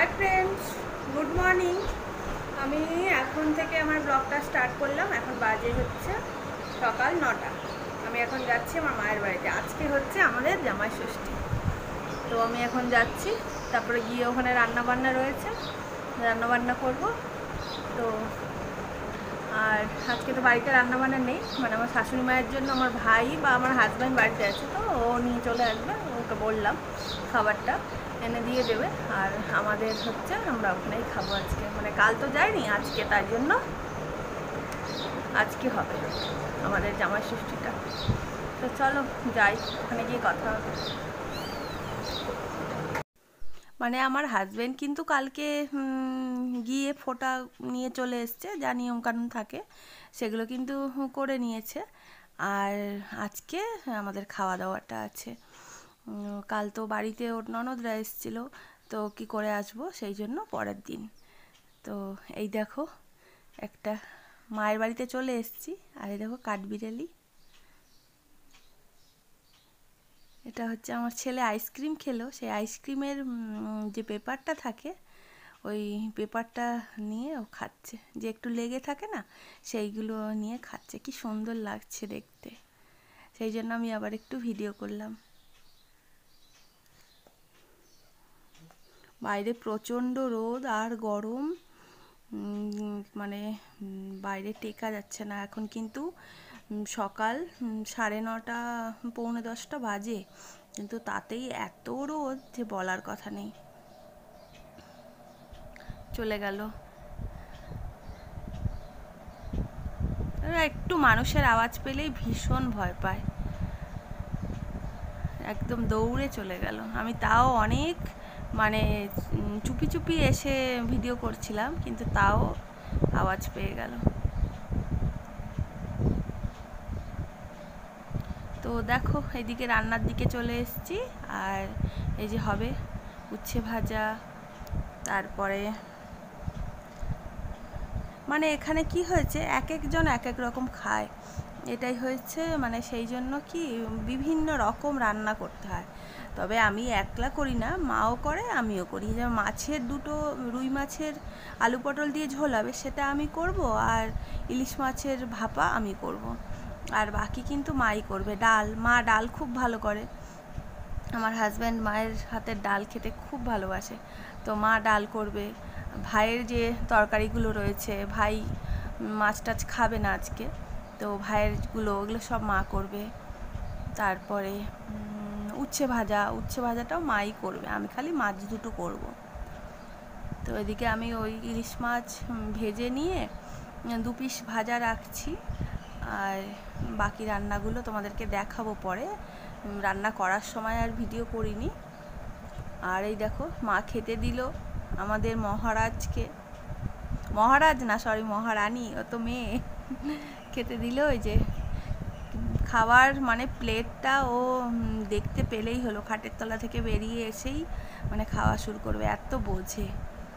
Hi friends good morning. আমি এখন থেকে আমার ব্লগটা স্টার্ট করলাম। এখন বাজে হচ্ছে সকাল 9টা। আমি এখন যাচ্ছি আমার মায়ের বাড়িতে। আজকে হচ্ছে আমাদের জামাই ষষ্ঠী, তো আমি এখন যাচ্ছি। তারপরে গিয়ে ওখানে রান্না বান্না রয়েছে, রান্না বান্না করব। তো আর আজকে তো বাড়িতে রান্না বান্না নেই, মানে আমার শাশুড়ি মায়ের জন্য আমার ভাই বা আমার হাজব্যান্ড বাড়িতে আছে, তো ও নিয়ে চলে আসবে। ওকে বললাম খাবারটা এনে দিয়ে দেবে, আর আমাদের হচ্ছে আমরা ওখানেই খাবো আজকে। মানে কাল তো যাইনি, আজকে তাই জন্য আজকে হবে আমাদের জামাই ষষ্ঠীটা। তো চলো যাই, ওখানে গিয়ে কথা হবে। মানে আমার হাজব্যান্ড কিন্তু কালকে গিয়ে ফোঁটা নিয়ে চলে এসছে, যা নিয়মকানুন থাকে সেগুলো কিন্তু করে নিয়েছে। আর আজকে আমাদের খাওয়া দাওয়াটা আছে। কাল তো বাড়িতে ওর ননদরা এসেছিলো, তো কি করে আসবো, সেই জন্য পরের দিন। তো এই দেখো একটা মায়ের বাড়িতে চলে এসেছি, আর এই দেখো কাঠবিড়ালি। এটা হচ্ছে আমার ছেলে আইসক্রিম খেলো, সেই আইসক্রিমের যে পেপারটা থাকে ওই পেপারটা নিয়ে ও খাচ্ছে, যে একটু লেগে থাকে না, সেইগুলো নিয়ে খাচ্ছে। কি সুন্দর লাগছে দেখতে, সেই জন্য আমি আবার একটু ভিডিও করলাম। বাইরে প্রচণ্ড রোদ আর গরম, মানে বাইরে টেকা যাচ্ছে না। এখন কিন্তু সকাল 9:30 পৌনে 10টা বাজে, কিন্তু তাতেই এত রোদ যে বলার কথা নেই। চলে গেল। একটু মানুষের আওয়াজ পেলেই ভীষণ ভয় পায়, একদম দৌড়ে চলে গেল। আমি তাও অনেক মানে চুপি চুপি এসে ভিডিও করছিলাম, কিন্তু তাও আওয়াজ পেয়ে গেল। তো দেখো এদিকে রান্নার দিকে চলে এসেছি, আর এই যে হবে উচ্ছে ভাজা। তারপরে মানে এখানে কি হয়েছে, এক একজন এক এক রকম খায়, এটাই হয়েছে। মানে সেই জন্য কি বিভিন্ন রকম রান্না করতে হয়। তবে আমি একলা করি না, মাও করে আমিও করি। যেমন মাছের দুটো রুই মাছের আলু পটল দিয়ে ঝোল হবে, সেটা আমি করব, আর ইলিশ মাছের ভাপা আমি করব, আর বাকি কিন্তু মাই করবে। ডাল, মা ডাল খুব ভালো করে। আমার হাজব্যান্ড মায়ের হাতের ডাল খেতে খুব ভালোবাসে, তো মা ডাল করবে। ভাইয়ের যে তরকারিগুলো রয়েছে, ভাই মাছ টাছ খাবে না আজকে, তো ভাইয়েরগুলো ওগুলো সব মা করবে। তারপরে উচ্ছে ভাজাটাও মাই করবে, আমি খালি মাছ দুটো করব। তো এদিকে আমি ওই ইলিশ মাছ ভেজে নিয়ে 2 পিস ভাজা রাখছি, আর বাকি রান্নাগুলো তোমাদেরকে দেখাবো পরে। রান্না করার সময় আর ভিডিও করিনি। আর এই দেখো মা খেতে দিল আমাদের মহারাজকে, মহারাজ না সরি মহারানী, ও তো মেয়ে। খেতে দিল। ওই যে খাবার মানে প্লেটটা ও দেখতে পেলেই হলো, খাটের তলা থেকে বেরিয়ে এসেই মানে খাওয়া শুরু করবে, এত বোঝে।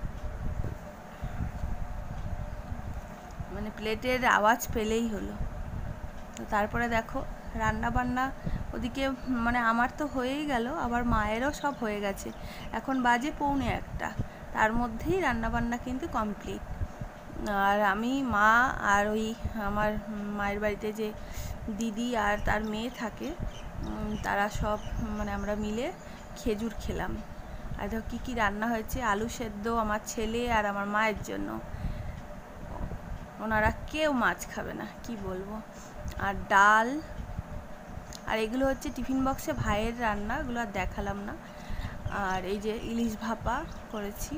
মানে প্লেটের আওয়াজ পেলেই হলো। তো তারপরে দেখো রান্না বান্না ওদিকে মানে আমার তো হয়েই গেল, আবার মায়েরও সব হয়ে গেছে। এখন বাজে 1:45, তার মধ্যেই রান্না বান্না কিন্তু কমপ্লিট। আর আমি, মা, আর ওই আমার মায়ের বাড়িতে যে দিদি আর তার মেয়ে থাকে, তারা সব মানে আমরা মিলে খেজুর খেলাম। আর দেখো কী কী রান্না হয়েছে। আলু সেদ্ধ আমার ছেলে আর আমার মায়ের জন্য, ওনারা কেউ মাছ খাবে না, কি বলবো। আর ডাল, আর এগুলো হচ্ছে টিফিন বক্সে ভাইয়ের রান্না, এগুলো আর দেখালাম না। আর এই যে ইলিশ ভাপা করেছি,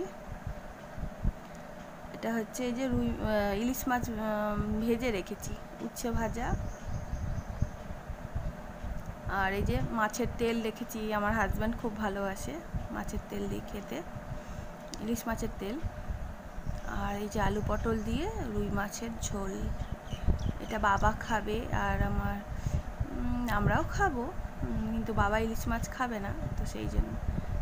এটা হচ্ছে এই যে ইলিশ মাছ ভেজে রেখেছি, উচ্ছে ভাজা। আর এই যে মাছের তেল রেখেছি, আমার হাজব্যান্ড খুব ভালোবাসে মাছের তেল দিয়ে খেতে, ইলিশ মাছের তেল। আর এই যে আলু পটল দিয়ে রুই মাছের ঝোল, এটা বাবা খাবে আর আমরাও খাবো, কিন্তু বাবা ইলিশ মাছ খাবে না, তো সেই জন্য।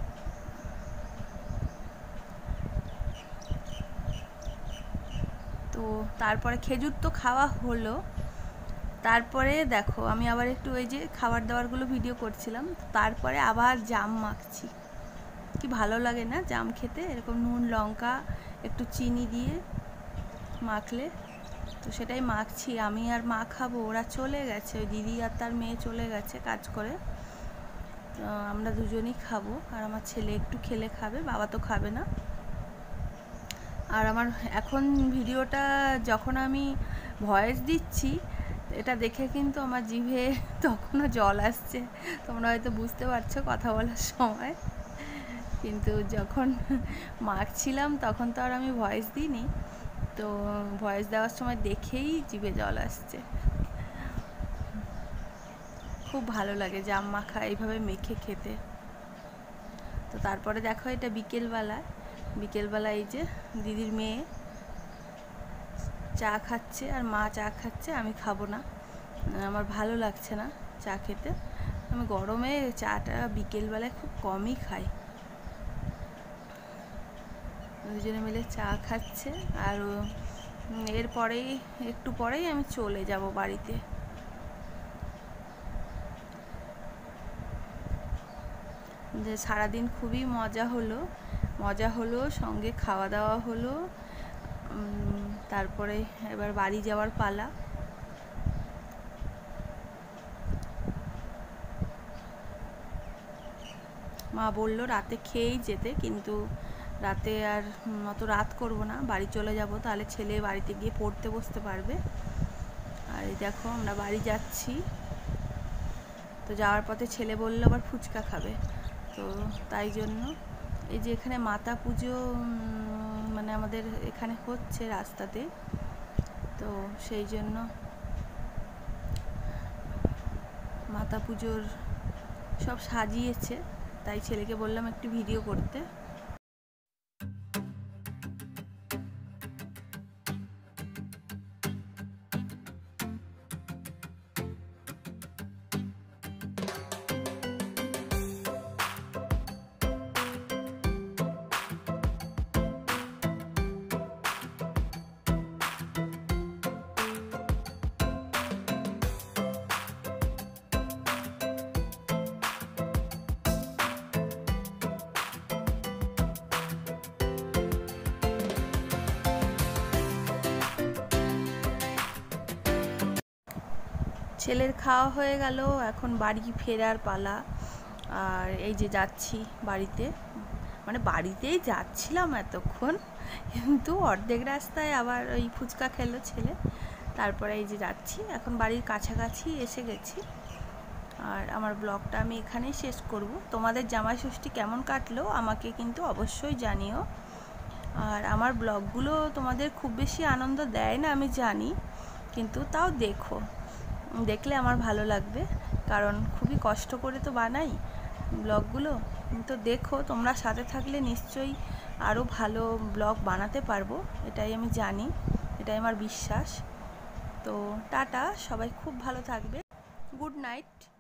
তো তারপরে খেজুর তো খাওয়া হলো। তারপরে দেখো আমি আবার একটু ওই যে খাবার দাবারগুলো ভিডিও করছিলাম, তারপরে আবার জাম মাখছি। কি ভালো লাগে না জাম খেতে, এরকম নুন লঙ্কা একটু চিনি দিয়ে মাখলে। তো সেটাই মাখছি, আমি আর মা খাবো, ওরা চলে গেছে, ওই দিদি আর তার মেয়ে চলে গেছে কাজ করে। আমরা দুজনেই খাবো, আর আমার ছেলে একটু খেলে খাবে, বাবা তো খাবে না। আর আমার এখন ভিডিওটা যখন আমি ভয়েস দিচ্ছি, এটা দেখে কিন্তু আমার জিভে তখনও জল আসছে, তোমরা হয়তো বুঝতে পারছো কথা বলার সময়। কিন্তু যখন মাখছিলাম তখন তো আর আমি ভয়েস দিইনি, তো ভয়েস দেওয়ার সময় দেখেই জিভে জল আসছে। খুব ভালো লাগে জাম মাখা এইভাবে মেখে খেতে। তো তারপরে দেখো এটা বিকেলবেলা এই যে দিদির মেয়ে চা খাচ্ছে আর মা চা খাচ্ছে, আমি খাবো না, আমার ভালো লাগছে না চা খেতে। আমি গরমে চাটা বিকেলবেলায় খুব কমই খাই। দুজনে মিলে চা খাচ্ছে, আর এরপরেই একটু পরেই আমি চলে যাব বাড়িতে। যে সারাদিন খুবই মজা হলো, সঙ্গে খাওয়া দাওয়া হলো। তারপরে এবার বাড়ি যাওয়ার পালা। মা বলল রাতে খেয়েই যেতে, কিন্তু রাতে আর অত রাত করব না, বাড়ি চলে যাব, তাহলে ছেলে বাড়িতে গিয়ে পড়তে বসতে পারবে। আর এই দেখো আমরা বাড়ি যাচ্ছি। তো যাওয়ার পথে ছেলে বলল আবার ফুচকা খাবে, তো তাই জন্য এই যে এখানে মাতা পুজো মানে আমাদের এখানে হচ্ছে রাস্তাতে, তো সেই জন্য মাতা পুজোর সব সাজিয়েছে, তাই ছেলেকে বললাম একটু ভিডিও করতে। ছেলের খাওয়া হয়ে গেল, এখন বাড়ি ফেরার পালা। আর এই যে যাচ্ছি বাড়িতে, মানে বাড়িতেই যাচ্ছিলাম এতক্ষণ, কিন্তু অর্ধেক রাস্তায় আবার ওই ফুচকা খেলো ছেলে, তারপরে এই যে যাচ্ছি, এখন বাড়ির কাছাকাছি এসে গেছি। আর আমার ব্লগটা আমি এখানেই শেষ করব। তোমাদের জামাই ষষ্ঠী কেমন কাটলো আমাকে কিন্তু অবশ্যই জানিও। আর আমার ব্লগগুলো তোমাদের খুব বেশি আনন্দ দেয় না আমি জানি, কিন্তু তাও দেখলে আমার ভালো লাগবে, কারণ খুবই কষ্ট করে তো বানাই ব্লগগুলো। তো দেখো, তোমরা সাথে থাকলে নিশ্চয়ই আরও ভালো ব্লগ বানাতে পারবো, এটাই আমি জানি, এটাই আমার বিশ্বাস। তো টাটা, সবাই খুব ভালো থাকবে, গুড নাইট।